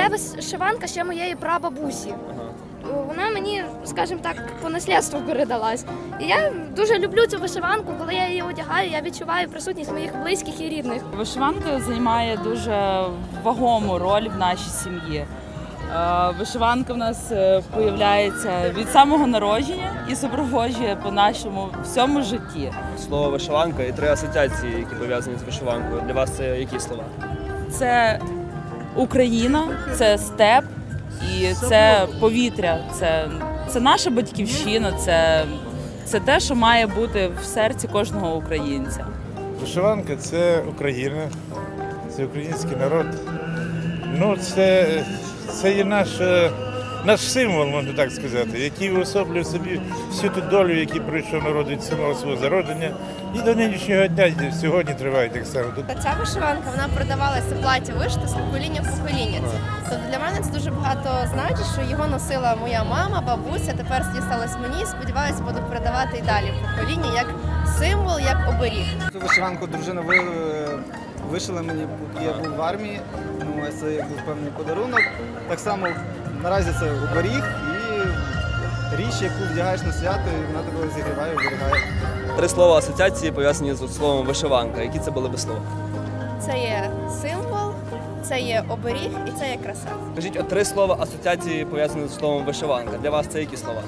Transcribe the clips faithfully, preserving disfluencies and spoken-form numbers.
Це вишиванка ще моєї прабабусі. Вона мені, скажімо так, по наслідству передалась. І я дуже люблю цю вишиванку, коли я її одягаю, я відчуваю присутність моїх близьких і рідних. Вишиванка займає дуже вагому роль в нашій сім'ї. Вишиванка в нас з'являється від самого народження і супроводжує по нашому всьому житті. Слово вишиванка і три асоціації, які пов'язані з вишиванкою. Для вас це які слова? Це Україна, це степ і це повітря, це, це наша батьківщина, це, це те, що має бути в серці кожного українця. Вишиванка – це Україна, це український народ. Ну, це, це є наш, наш символ, можна так сказати, який уособлює в собі всю ту долю, яку пройшов народ від самого свого зародження. І до нинішнього дня сьогодні триває так само. Ця вишиванка, вона продавалася плаття вишита з покоління в покоління. Тобто для мене це дуже багато значить, що його носила моя мама, бабуся, тепер дісталось мені. Сподіваюся, буду передавати і далі в покоління як символ, як оберіг. Цю вишиванку дружина вишила мені, поки я був в армії. Ну, це був певний подарунок. Так само наразі це оберіг і річ, яку вдягаєш на свято, і вона тебе зігріває, оберігає. Три слова асоціації пов'язані з словом вишиванка. Які це були би слова? Це є символ, це є оберіг і це є краса. Скажіть, от три слова асоціації пов'язані з словом вишиванка. Для вас це які слова?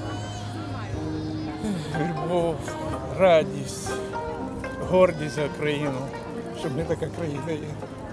Любов, радість, гордість за країну, щоб ми така країна є.